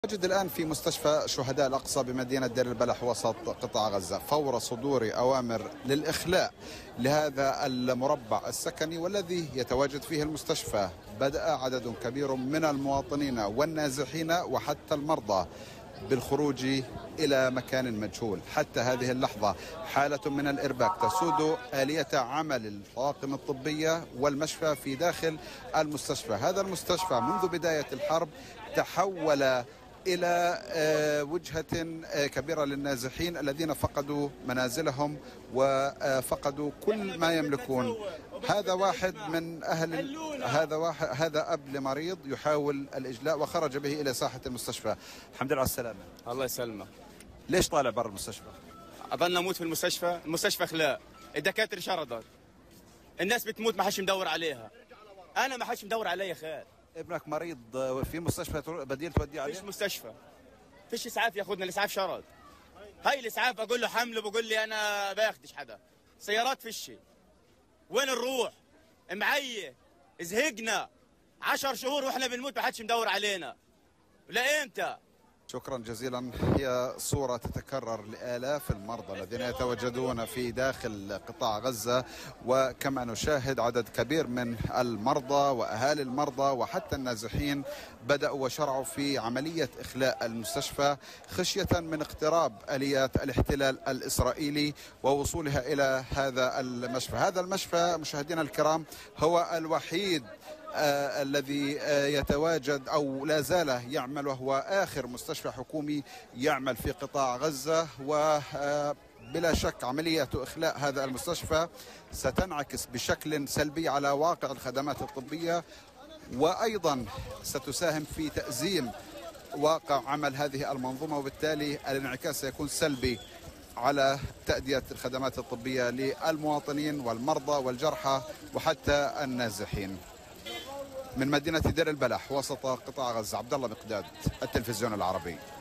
أجد الآن في مستشفى شهداء الأقصى بمدينة دير البلح وسط قطاع غزة فور صدور أوامر للإخلاء لهذا المربع السكني والذي يتواجد فيه المستشفى. بدأ عدد كبير من المواطنين والنازحين وحتى المرضى بالخروج إلى مكان مجهول. حتى هذه اللحظة حالة من الإرباك تسود آلية عمل الطواقم الطبية والمشفى في داخل المستشفى. هذا المستشفى منذ بداية الحرب تحول إلى وجهة كبيرة للنازحين الذين فقدوا منازلهم وفقدوا كل ما يملكون. هذا واحد من أهل هذا أب لمريض يحاول الإجلاء وخرج به إلى ساحة المستشفى. الحمد لله على السلامة. الله يسلمك. ليش طالع برا المستشفى؟ أظل أموت في المستشفى. المستشفى خلاء، الدكاترة شردت، الناس بتموت ما حدش مدور عليها. أنا ما حدش مدور عليا خير. ابنك مريض في مستشفى بديل توديه عليه؟ فيش مستشفى، فيش اسعاف ياخذنا، الاسعاف شرد. هاي الاسعاف اقول له حمله بقول لي انا باخدش حدا. سيارات فيش، وين نروح؟ معيه زهقنا 10 شهور واحنا بنموت ما حدش مدور علينا. لامتى؟ شكرا جزيلا. هي صورة تتكرر لآلاف المرضى الذين يتواجدون في داخل قطاع غزة، وكما نشاهد عدد كبير من المرضى وأهالي المرضى وحتى النازحين بدأوا وشرعوا في عملية إخلاء المستشفى خشية من اقتراب آليات الاحتلال الإسرائيلي ووصولها إلى هذا المشفى. هذا المشفى مشاهدينا الكرام هو الوحيد الذي يتواجد أو لا زال يعمل، وهو آخر مستشفى حكومي يعمل في قطاع غزة. وبلا شك عملية إخلاء هذا المستشفى ستنعكس بشكل سلبي على واقع الخدمات الطبية، وأيضا ستساهم في تأزيم واقع عمل هذه المنظومة، وبالتالي الانعكاس سيكون سلبي على تأدية الخدمات الطبية للمواطنين والمرضى والجرحى وحتى النازحين. من مدينة دير البلح وسط قطاع غزة، عبد الله مقداد، التلفزيون العربي.